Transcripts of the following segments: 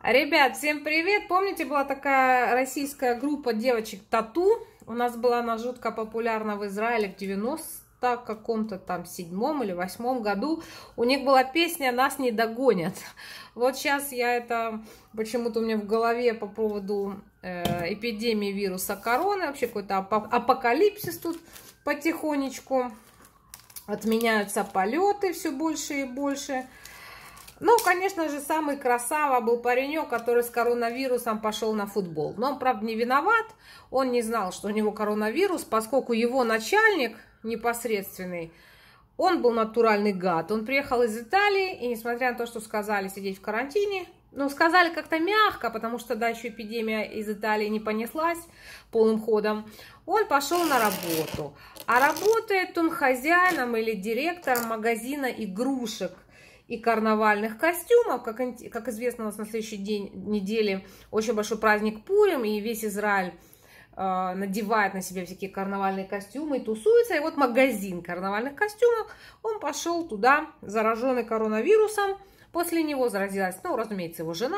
Ребят, всем привет! Помните, была такая российская группа девочек Тату? У нас была она жутко популярна в Израиле в 90 каком-то там 7-м или 8-м году. У них была песня «Нас не догонят». Вот сейчас я это почему-то у меня в голове по поводу эпидемии вируса короны. Вообще какой-то апокалипсис тут потихонечку. Отменяются полеты все больше и больше. Ну, конечно же, самый красава был паренек, который с коронавирусом пошел на футбол. Но он, правда, не виноват. Он не знал, что у него коронавирус, поскольку его начальник непосредственный, он был натуральный гад. Он приехал из Италии, и несмотря на то, что сказали сидеть в карантине, ну, сказали как-то мягко, потому что, да, еще эпидемия из Италии не понеслась полным ходом, он пошел на работу. А работает он хозяином или директором магазина игрушек и карнавальных костюмов. Как известно, у нас на следующий день недели очень большой праздник Пурим, и весь Израиль надевает на себя всякие карнавальные костюмы и тусуется. И вот магазин карнавальных костюмов, он пошел туда, зараженный коронавирусом. После него заразилась, ну, разумеется, его жена,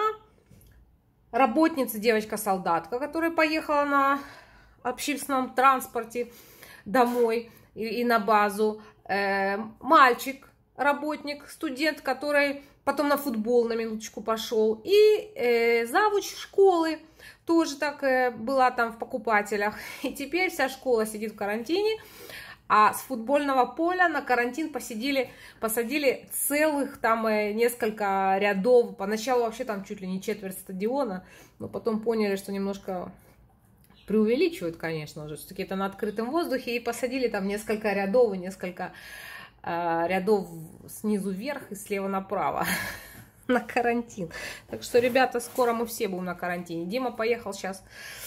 работница, девочка-солдатка, которая поехала на общественном транспорте домой и на базу, мальчик, работник, студент, который потом на футбол на минуточку пошел, и завуч школы тоже так была там в покупателях. И теперь вся школа сидит в карантине, а с футбольного поля на карантин посадили целых там несколько рядов. Поначалу вообще там чуть ли не четверть стадиона, но потом поняли, что немножко преувеличивают, конечно же, все-таки это на открытом воздухе, и посадили там несколько рядов и несколько рядов снизу вверх и слева направо на карантин. Так что, ребята, скоро мы все будем на карантине. Дима поехал сейчас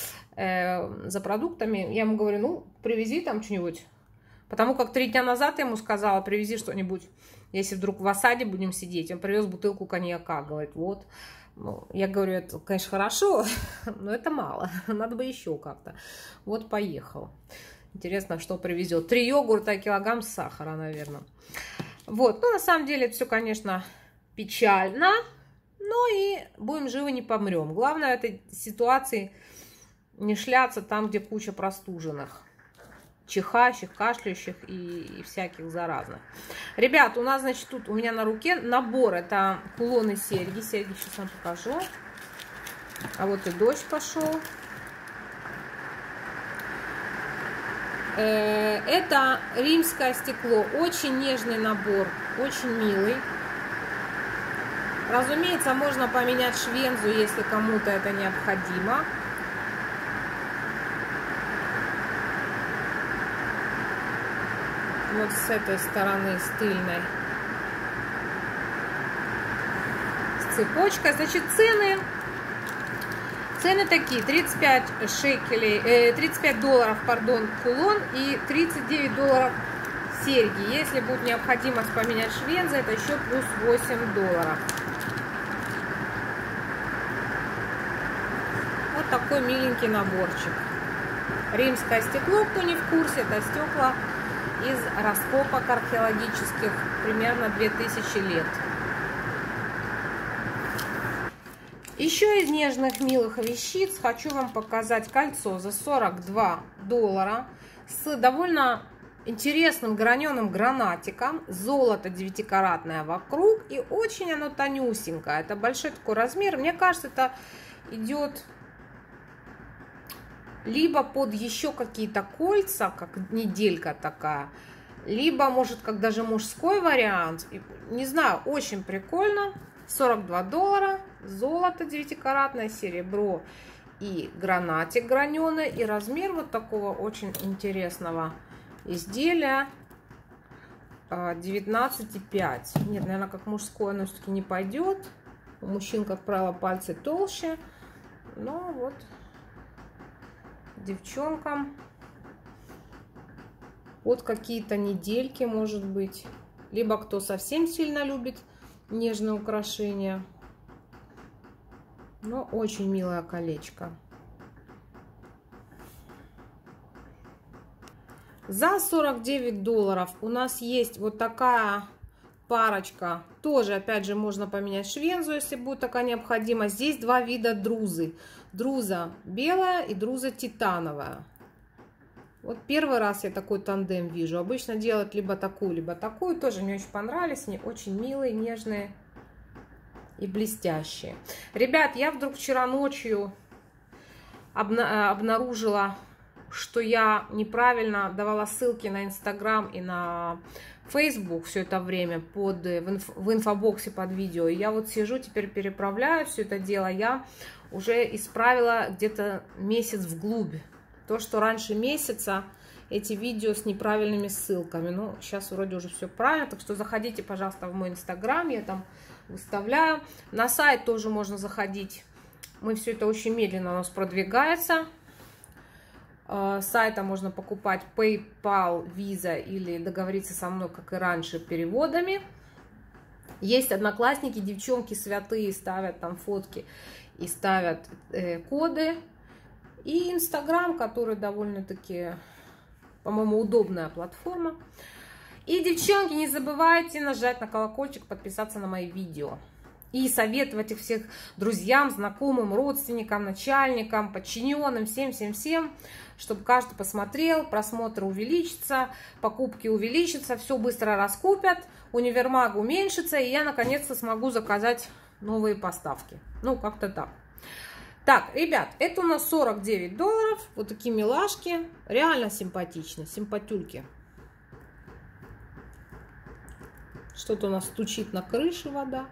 за продуктами. Я ему говорю, ну, привези там что-нибудь. Потому как 3 дня назад я ему сказала, привези что-нибудь, если вдруг в осаде будем сидеть. Он привез бутылку коньяка, говорит, вот. Ну, я говорю, это, конечно, хорошо, но это мало. Надо бы еще как-то. Вот поехал. Интересно, что привезет. 3 йогурта и килограмм сахара, наверное. Вот. Ну, на самом деле, это все, конечно, печально. Но и будем живы, не помрем. Главное в этой ситуации не шляться там, где куча простуженных, чихающих, кашляющих и всяких заразных. Ребят, у нас, значит, тут у меня на руке набор. Это кулоны, серьги. Серьги сейчас вам покажу. А вот и дождь пошел. Это римское стекло. Очень нежный набор. Очень милый. Разумеется, можно поменять швензу, если кому-то это необходимо. Вот с этой стороны, с тыльной. С цепочкой. Значит, цены такие. 35 шекелей, 35 долларов, пардон, кулон и 39 долларов серьги. Если будет необходимость поменять швензы, это еще плюс 8 долларов. Вот такой миленький наборчик. Римское стекло, кто не в курсе, это стекла из раскопок археологических, примерно 2000 лет. Еще из нежных, милых вещиц хочу вам показать кольцо за 42 доллара с довольно интересным граненым гранатиком. Золото 9-каратное вокруг, и очень оно тонюсенькое. Это большой такой размер. Мне кажется, это идет либо под еще какие-то кольца, как неделька такая, либо, может, как даже мужской вариант. Не знаю, очень прикольно. 42 доллара, золото 9-каратное, серебро и гранатик граненый. И размер вот такого очень интересного изделия 19,5. Нет, наверное, как мужское оно все-таки не пойдет. У мужчин, как правило, пальцы толще. Но вот девчонкам вот какие-то недельки, может быть. Либо кто совсем сильно любит нежные украшения. Но очень милое колечко. За 49 долларов у нас есть вот такая парочка. Тоже, опять же, можно поменять швензу, если будет такая необходимость. Здесь два вида друзы. Друза белая и друза титановая. Вот первый раз я такой тандем вижу. Обычно делают либо такую. Тоже мне очень понравились. Они очень милые, нежные и блестящие. Ребят, я вдруг вчера ночью обнаружила, что я неправильно давала ссылки на Инстаграм и на Фейсбук все это время в инфобоксе под видео. И я вот сижу, теперь переправляю все это дело. Я уже исправила где-то месяц вглубь. То, что раньше месяца эти видео с неправильными ссылками. Ну, сейчас вроде уже все правильно. Так что заходите, пожалуйста, в мой Инстаграм. Я там выставляю. На сайт тоже можно заходить. Мы все это очень медленно у нас продвигается. С сайта можно покупать PayPal, Visa или договориться со мной, как и раньше, переводами. Есть одноклассники, девчонки святые, ставят там фотки и ставят коды. И Инстаграм, который довольно-таки, по-моему, удобная платформа. И, девчонки, не забывайте нажать на колокольчик, подписаться на мои видео. И советовать их всех друзьям, знакомым, родственникам, начальникам, подчиненным, всем, чтобы каждый посмотрел, просмотры увеличатся, покупки увеличатся, все быстро раскупят, универмаг уменьшится, и я наконец-то смогу заказать новые поставки. Ну, как-то так. Так, ребят, это у нас $49. Вот такие милашки. Реально симпатичны, симпатюльки. Что-то у нас стучит на крыше вода.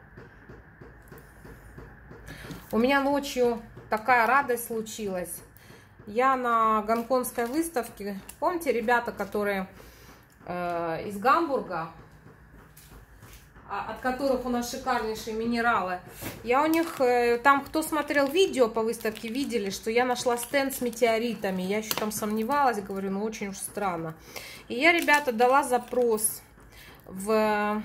У меня ночью такая радость случилась. Я на гонконгской выставке, помните, ребята, которые из Гамбурга, от которых у нас шикарнейшие минералы. Я у них, там, кто смотрел видео по выставке, видели, что я нашла стенд с метеоритами. Я еще там сомневалась, говорю, ну очень уж странно. И я, ребята, дала запрос в,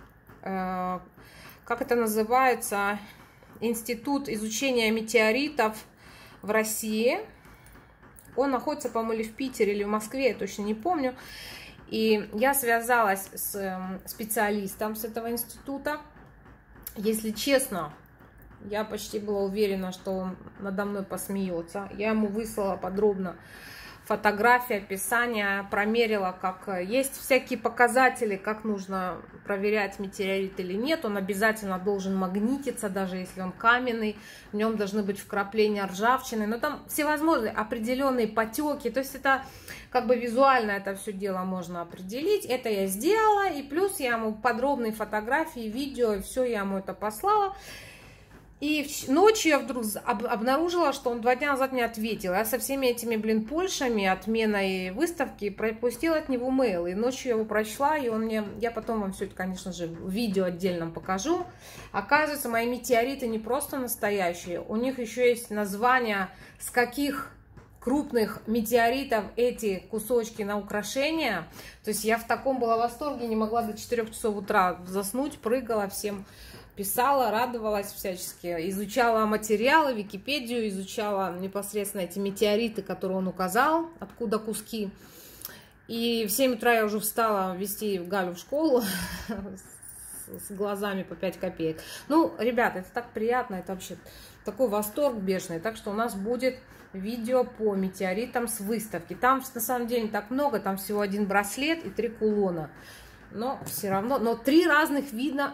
как это называется, Институт изучения метеоритов в России. Он находится, по-моему, или в Питере, или в Москве, я точно не помню. И я связалась с специалистом с этого института. Если честно, я почти была уверена, что он надо мной посмеется. Я ему выслала подробно фотографии, описание, промерила, как есть всякие показатели, как нужно проверять, метеорит или нет. Он обязательно должен магнититься, даже если он каменный. В нем должны быть вкрапления ржавчины. Но там всевозможные определенные потеки. То есть это как бы визуально это все дело можно определить. Это я сделала. И плюс я ему подробные фотографии, видео, и все я ему это послала. И ночью я вдруг обнаружила, что он 2 дня назад мне ответил. Я со всеми этими, польшами, отменой выставки, пропустила от него мейл. И ночью я его прочла, и он мне... Я потом вам все это, конечно же, в видео отдельном покажу. Оказывается, мои метеориты не просто настоящие. У них еще есть название, с каких крупных метеоритов эти кусочки на украшения. То есть я в таком была восторге, не могла до 4 часов утра заснуть, прыгала всем... Писала, радовалась всячески, изучала материалы, Википедию, изучала непосредственно эти метеориты, которые он указал, откуда куски. И в 7 утра я уже встала вести Галю в школу с глазами по 5 копеек. Ну, ребята, это так приятно, это вообще такой восторг бешеный. Так что у нас будет видео по метеоритам с выставки. Там на самом деле не так много, там всего 1 браслет и 3 кулона. Но все равно, но 3 разных вида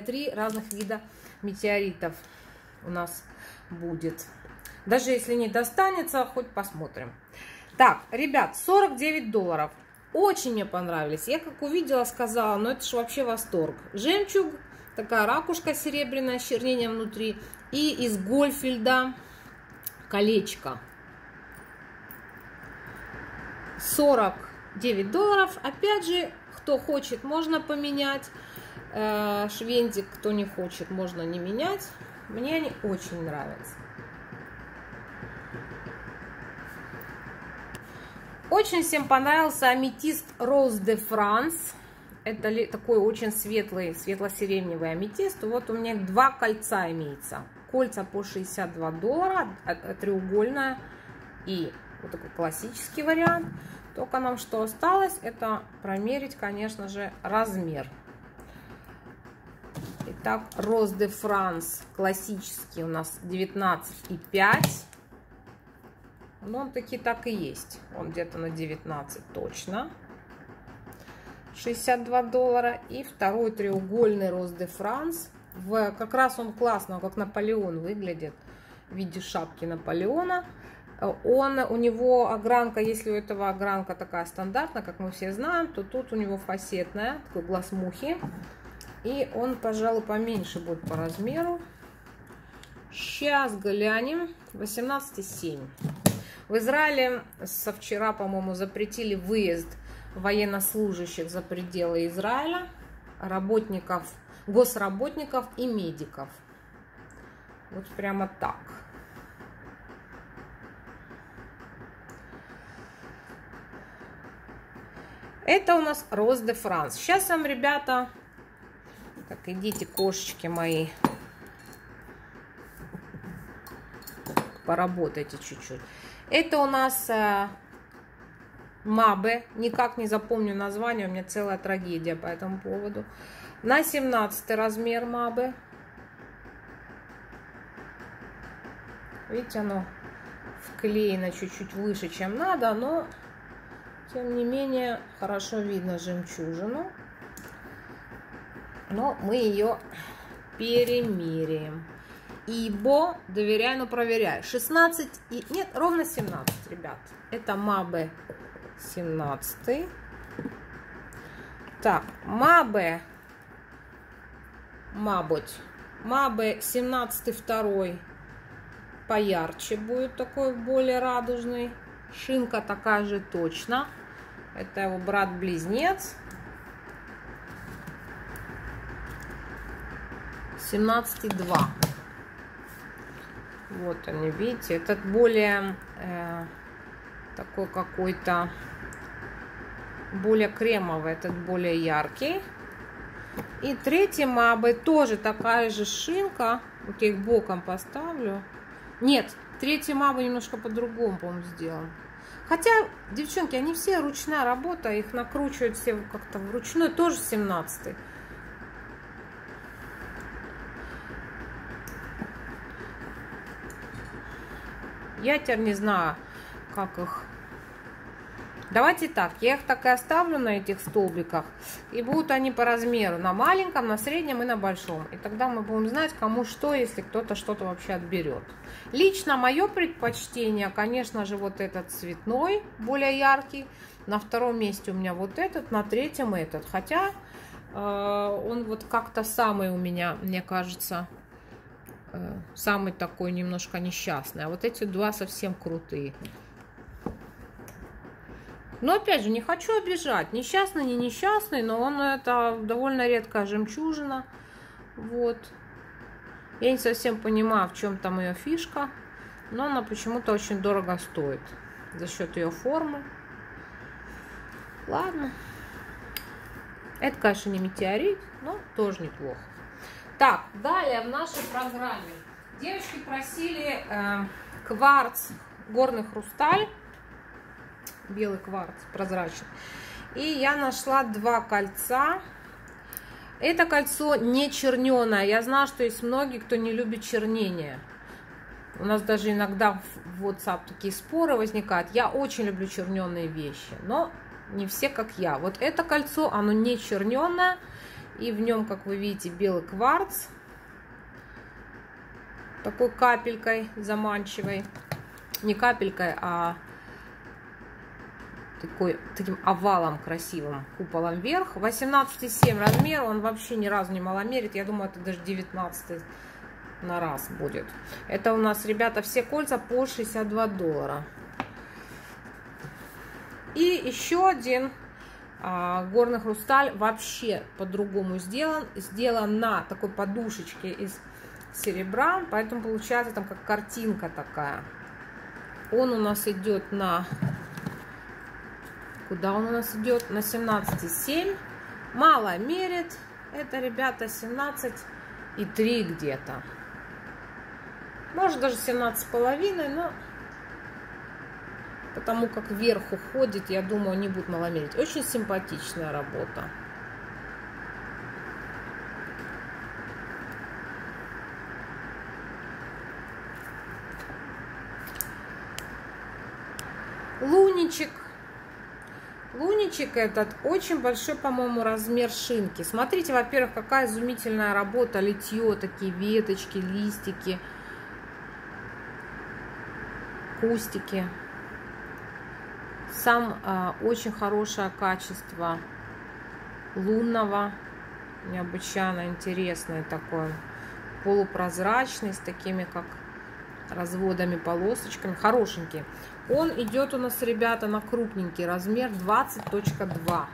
метеоритов у нас будет. Даже если не достанется, хоть посмотрим. Так, ребят, $49. Очень мне понравились. Я как увидела, сказала, ну это же вообще восторг. Жемчуг, такая ракушка серебряная с чернением внутри. И из Гольфельда колечко. $49. Опять же, кто хочет, можно поменять. Швентик, кто не хочет, можно не менять. Мне они очень нравятся. Очень всем понравился аметист Rose de France. Это такой очень светлый, светло-сиреневый аметист. Вот у меня 2 кольца имеется. Кольца по $62, треугольное и вот такой классический вариант. Только нам что осталось, это промерить, конечно же, размер. Так, Роз де Франс классический у нас 19,5. Но он таки так и есть. Он где-то на 19 точно. $62. И второй треугольный Роз де Франс. Как раз он классно, как Наполеон выглядит. В виде шапки Наполеона. У него огранка, если у этого огранка такая стандартная, как мы все знаем, то тут у него фасетная, такой глаз мухи. И он, пожалуй, поменьше будет по размеру. Сейчас глянем. 18,7. В Израиле со вчера, по-моему, запретили выезд военнослужащих за пределы Израиля, работников, госработников и медиков. Вот прямо так. Это у нас Роз де Франс. Сейчас вам, ребята, так, идите, кошечки мои, поработайте чуть-чуть. Это у нас Мабе. Никак не запомню название, у меня целая трагедия по этому поводу. На 17 размер Мабе. Видите, оно вклеено чуть-чуть выше, чем надо, но тем не менее хорошо видно жемчужину. Но мы ее перемеряем. Ибо, доверяй, но проверяй. 16 и... Нет, ровно 17, ребят. Это Мабе 17. Так, Мабе 17 второй. Поярче будет, такой более радужный. Шинка такая же точно. Это его брат-близнец. 17,2. Вот они, видите, этот более такой какой-то более кремовый, этот более яркий. И третий Мабе тоже такая же шинка. Вот я их боком поставлю. Нет, третий Мабе немножко по-другому, по-моему, сделан. Хотя, девчонки, они все ручная работа, их накручивают все как-то вручную, тоже 17-й. Я теперь не знаю, как их. Давайте так, я их так и оставлю на этих столбиках. И будут они по размеру. На маленьком, на среднем и на большом. И тогда мы будем знать, кому что, если кто-то что-то вообще отберет. Лично мое предпочтение, конечно же, вот этот цветной, более яркий. На втором месте у меня вот этот, на третьем этот. Хотя он вот как-то самый у меня, мне кажется, самый такой немножко несчастный. А вот эти два совсем крутые. Но опять же, не хочу обижать. Несчастный, не несчастный, но он это довольно редкая жемчужина. Вот. Я не совсем понимаю, в чем там ее фишка. Но она почему-то очень дорого стоит. За счет ее формы. Ладно. Это, конечно, не метеорит, но тоже неплохо. Так, далее в нашей программе. Девочки просили кварц, горный хрусталь. Белый кварц, прозрачный. И я нашла два кольца. Это кольцо не черненое. Я знаю, что есть многие, кто не любит чернение. У нас даже иногда в WhatsApp такие споры возникают. Я очень люблю черненые вещи, но не все как я. Вот это кольцо, оно не черненое. И в нем, как вы видите, белый кварц. Такой капелькой заманчивой. Не капелькой, а таким овалом красивым, куполом вверх. 18,7 размер, он вообще ни разу не маломерит. Я думаю, это даже 19 на раз будет. Это у нас, ребята, все кольца по $62. И еще один горный хрусталь вообще по-другому сделан. Сделан на такой подушечке из серебра, поэтому получается там как картинка такая. Он у нас идет на... Куда он у нас идет? На 17,7. Мало мерит. Это, ребята, 17,3 где-то. Может, даже 17,5, но потому как вверх уходит, я думаю, не будет маломерить. Очень симпатичная работа. Луничек. Луничек этот очень большой, по-моему, размер шинки. Смотрите, во-первых, какая изумительная работа, литье, такие веточки, листики, кустики. Сам очень хорошее качество лунного, необычайно интересное такое, полупрозрачный, с такими как разводами, полосочками, хорошенький. Он идет у нас, ребята, на крупненький размер 20.2.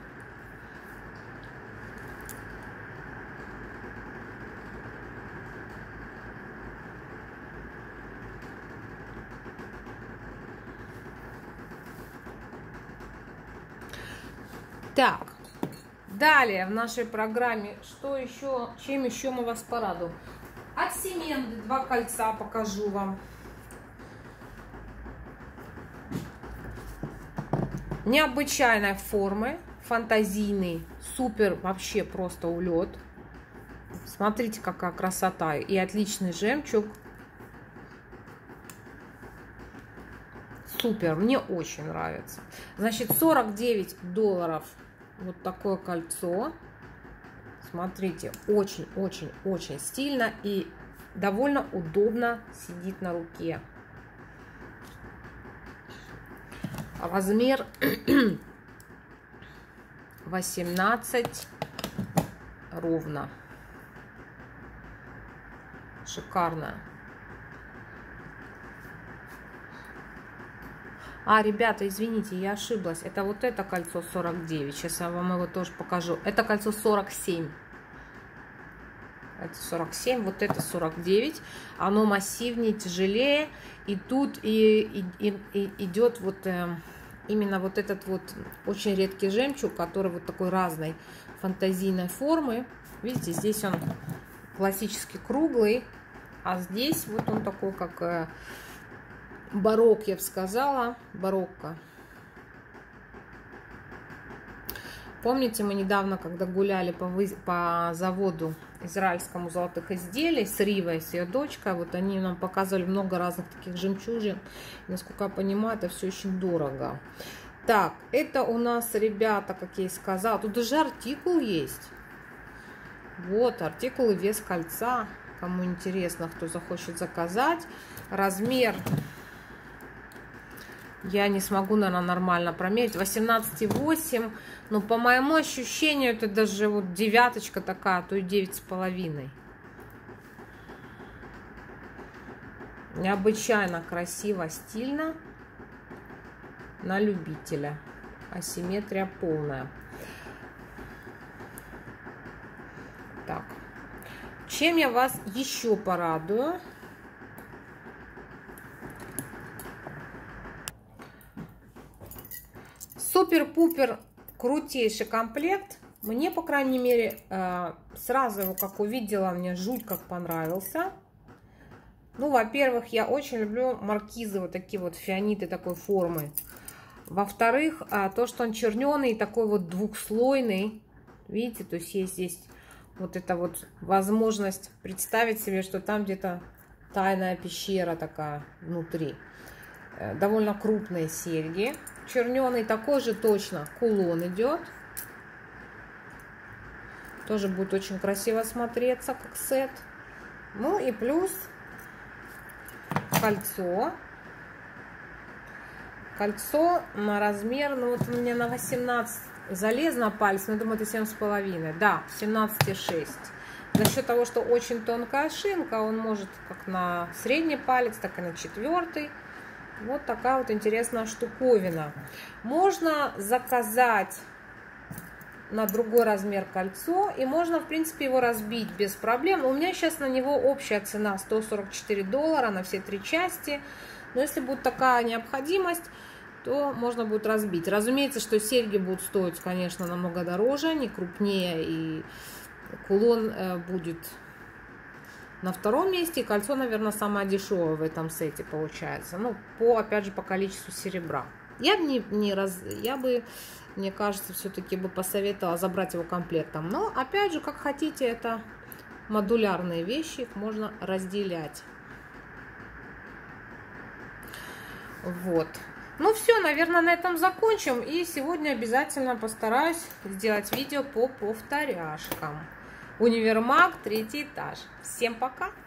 Так, далее в нашей программе, что еще, чем еще мы вас порадуем? От Семенды 2 кольца покажу вам. Необычайной формы, фантазийный, супер, вообще просто улет. Смотрите, какая красота. И отличный жемчуг. Супер, мне очень нравится. Значит, $49 вот такое кольцо. Смотрите, очень-очень-очень стильно и довольно удобно сидит на руке. Размер 18 ровно. Шикарно. Ребята, извините, я ошиблась. Это вот это кольцо 49. Сейчас я вам его тоже покажу. Это кольцо 47. Это 47, вот это 49. Оно массивнее, тяжелее. И тут идет вот именно вот этот вот очень редкий жемчуг, который вот такой разной фантазийной формы. Видите, здесь он классически круглый, а здесь вот он такой, как барокко, я бы сказала, барокко. Помните, мы недавно, когда гуляли по заводу израильскому золотых изделий с Ривой, с ее дочкой, вот они нам показывали много разных таких жемчужин. Насколько я понимаю, это все очень дорого. Так, это у нас, ребята, как я и сказала, тут даже артикул есть. Вот, артикул и вес кольца. Кому интересно, кто захочет заказать. Размер я не смогу, наверное, нормально промерить. 18,8. Но по моему ощущению, это даже вот девяточка такая, то и 9,5. Необычайно красиво, стильно. На любителя. Асимметрия полная. Так. Чем я вас еще порадую? Супер-пупер крутейший комплект. Мне, по крайней мере, сразу его, как увидела, мне жуть как понравился. Ну, во-первых, я очень люблю маркизы, вот такие вот фианиты такой формы. Во-вторых, то, что он черненый, такой вот двухслойный. Видите, то есть есть здесь вот эта вот возможность представить себе, что там где-то тайная пещера такая внутри. Довольно крупные серьги. Черненый такой же точно кулон идет. Тоже будет очень красиво смотреться, как сет. Ну и плюс кольцо. Кольцо на размер, ну вот у меня на 18 залез на палец, но я думаю, это 7,5. Да, 17,6. За счет того, что очень тонкая шинка, он может как на средний палец, так и на 4. Вот такая вот интересная штуковина. Можно заказать на другой размер кольцо, и можно, в принципе, его разбить без проблем. У меня сейчас на него общая цена $144 на все 3 части. Но если будет такая необходимость, то можно будет разбить. Разумеется, что серьги будут стоить, конечно, намного дороже, не крупнее, и кулон будет на втором месте, и кольцо, наверное, самое дешевое в этом сете получается. Ну, опять же, по количеству серебра. Я бы, мне кажется, все-таки бы посоветовала забрать его комплектом. Но, опять же, как хотите, это модулярные вещи, их можно разделять. Вот. Ну все, наверное, на этом закончим. И сегодня обязательно постараюсь сделать видео по повторяшкам. Универмаг, 3-й этаж. Всем пока!